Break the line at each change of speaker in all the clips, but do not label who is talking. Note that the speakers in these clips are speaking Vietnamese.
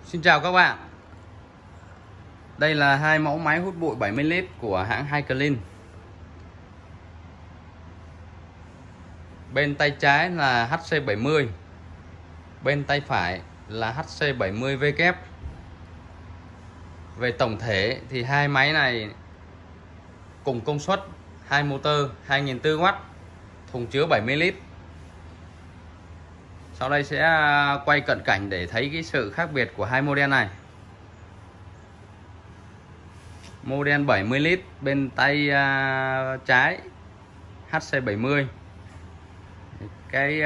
Xin chào các bạn. Đây là hai mẫu máy hút bụi 70 lít của hãng Hyclean. Bên tay trái là HC70, bên tay phải là HC70W. Về tổng thể thì hai máy này cùng công suất, hai motor 2400W, thùng chứa 70 lít. Sau đây sẽ quay cận cảnh để thấy cái sự khác biệt của hai model này. Model 70 lít bên tay trái HC70, cái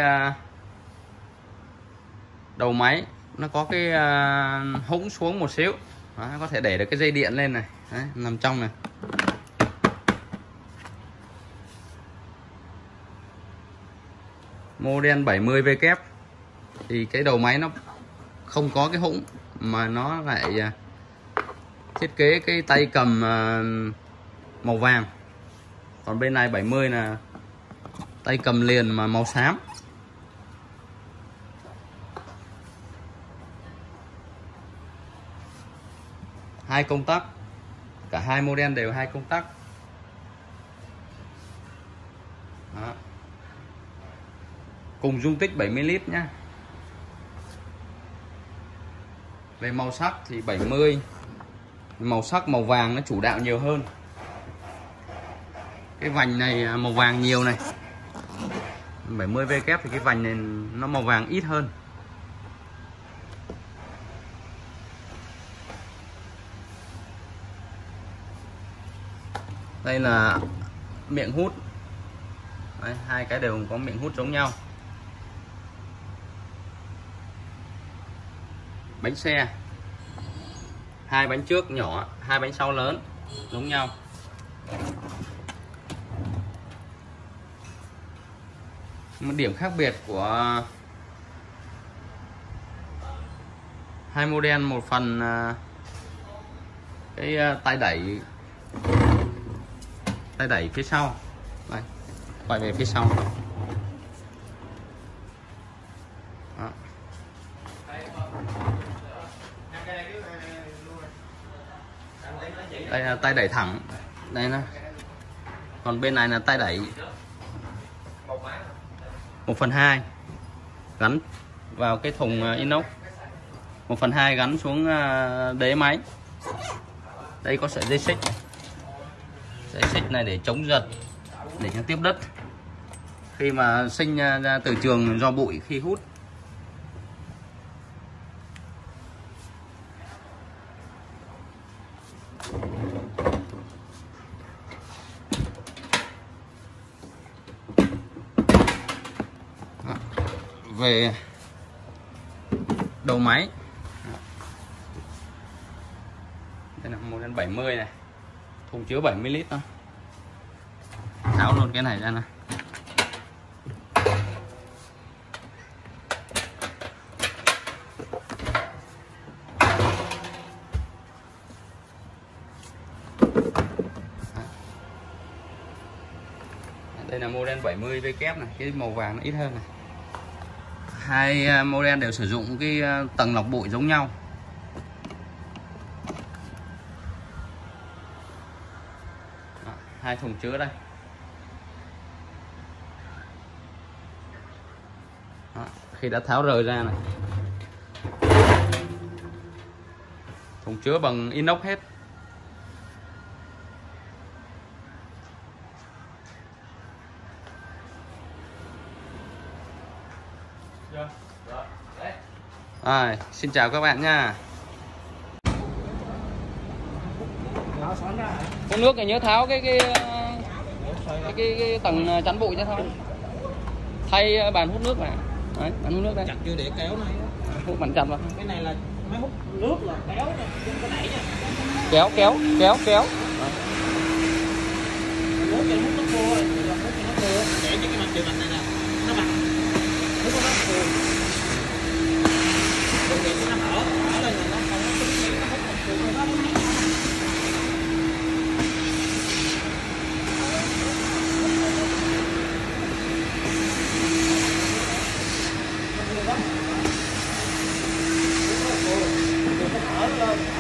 đầu máy nó có cái hũng xuống một xíu. Đó, có thể để được cái dây điện lên này. Đấy, nằm trong này. Model 70W thì cái đầu máy nó không có cái hũng, mà nó lại thiết kế cái tay cầm màu vàng. Còn bên này 70 là tay cầm liền mà màu xám. Hai công tắc, cả hai model đều hai công tắc. Đó. Cùng dung tích 70 lít nhá. Về màu sắc thì 70 màu sắc màu vàng nó chủ đạo nhiều hơn. Cái vành này màu vàng nhiều này. 70W thì cái vành này nó màu vàng ít hơn. Đây là miệng hút. Đấy, hai cái đều có miệng hút giống nhau. Bánh xe, hai bánh trước nhỏ, hai bánh sau lớn, giống nhau. Một điểm khác biệt của hai model, một phần cái tay đẩy phía sau. Đây, quay về phía sau. Đó. Đây là tay đẩy thẳng, đây nó. Còn bên này là tay đẩy 1/2 gắn vào cái thùng inox, 1/2 gắn xuống đế máy. Đây có sợi dây xích, sợi xích này để chống giật, để cho tiếp đất khi mà sinh ra từ trường do bụi khi hút. Về đầu máy, đây là model 70 này, thùng chứa 70 lít thôi. Tháo luôn cái này ra này. Đây là model 70W này, cái màu vàng nó ít hơn này. Hai model đều sử dụng cái tầng lọc bụi giống nhau. Đó, hai thùng chứa đây. Đó, khi đã tháo rời ra này, thùng chứa bằng inox hết. Xin chào các bạn nha. Uống nước thì nhớ tháo cái tầng chắn bụi cho thôi. Thay bàn hút nước này. Đấy, bàn hút nước đây.
Chặt chưa để kéo này.
Hút mạnh chặt vào.
Cái này là máy hút nước là kéo nha, không có đẩy nha.
Kéo.
Nước cho hút nước khô rồi, hút cho nó khô. Để cho cái mặt chịu này nè, nó bằng. Hút nó khô. Cái gì nó hở lên là nó không có tính nó hút không khô nó hút.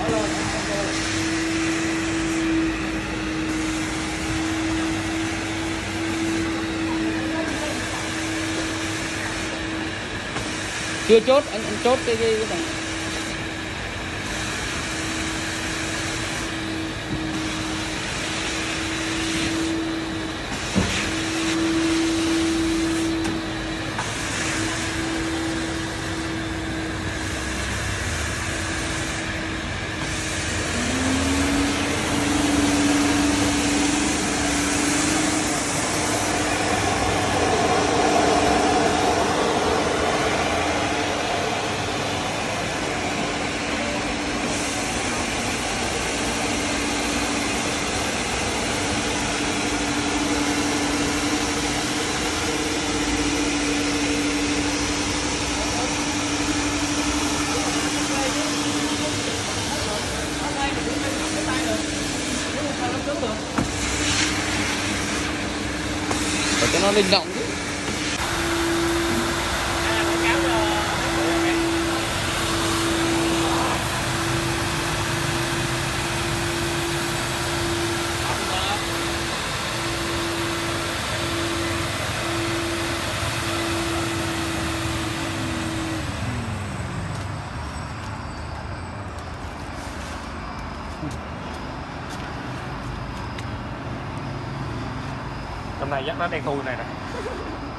Chưa chốt, anh chốt cái này. Để cho nó linh động chứ.
Hôm nay dắt nó đen thui này nè.